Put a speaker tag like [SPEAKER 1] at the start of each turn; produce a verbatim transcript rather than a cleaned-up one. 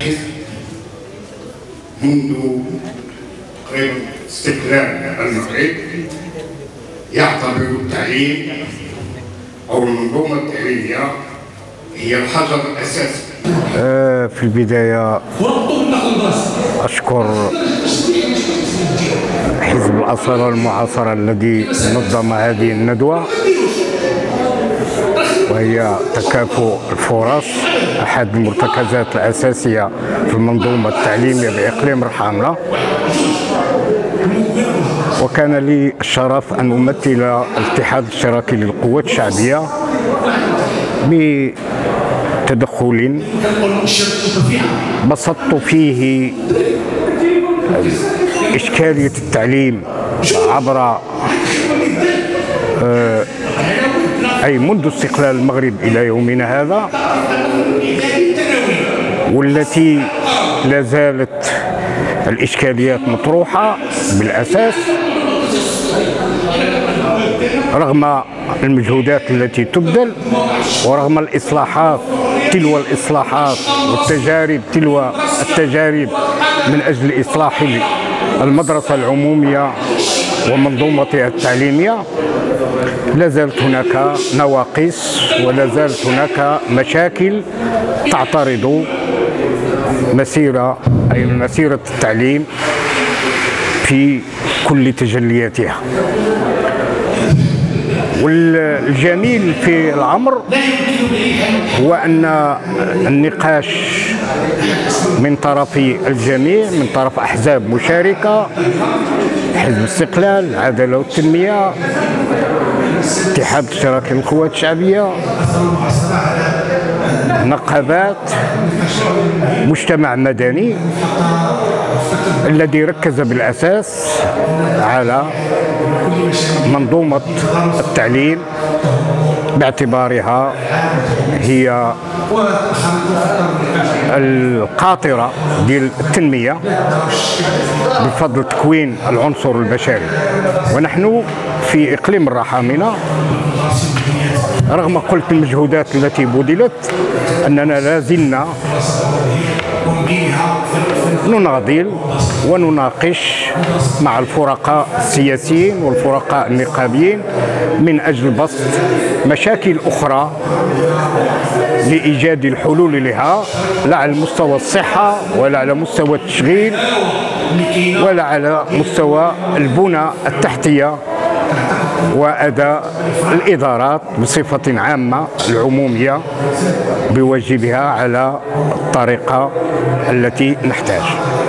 [SPEAKER 1] منذ تقريبا استقلال المغرب يعتبر التعليم أو المنظومة التعليمية هي الحجر الأساسي.
[SPEAKER 2] أه في البداية أشكر حزب الأصالة المعاصرة الذي نظم هذه الندوة، وهي تكافؤ الفرص، أحد المرتكزات الأساسية في المنظومة التعليمية بإقليم الحاملة. وكان لي الشرف أن أمثل الاتحاد الاشتراكي للقوات الشعبية بتدخل بسطت فيه إشكالية التعليم عبر أي منذ استقلال المغرب إلى يومنا هذا، والتي لا زالت الإشكاليات مطروحة بالأساس رغم المجهودات التي تبذل، ورغم الإصلاحات تلو الإصلاحات والتجارب تلو التجارب من أجل إصلاح المدرسة العمومية ومنظومتها التعليمية. لا زالت هناك نواقص ولا زالت هناك مشاكل تعترض مسيرة أي مسيرة التعليم في كل تجلياتها. والجميل في الأمر هو أن النقاش من طرف الجميع، من طرف أحزاب مشاركة، حزب الاستقلال، العدالة والتنمية، اتحاد الاشتراكي للقوات الشعبية، نقابات، مجتمع مدني، الذي ركز بالأساس على منظومة التعليم باعتبارها هي القاطرة ديال التنمية بفضل تكوين العنصر البشري. ونحن في إقليم الرحامنة رغم قلة المجهودات التي بذلت أننا لازلنا نناضل ونناقش مع الفرقاء السياسيين والفرقاء النقابيين من أجل بسط مشاكل أخرى لإيجاد الحلول لها، لا على مستوى الصحة ولا على مستوى التشغيل ولا على مستوى البنى التحتية وأداء الإدارات بصفة عامة العمومية بواجبها على الطريقة التي نحتاج.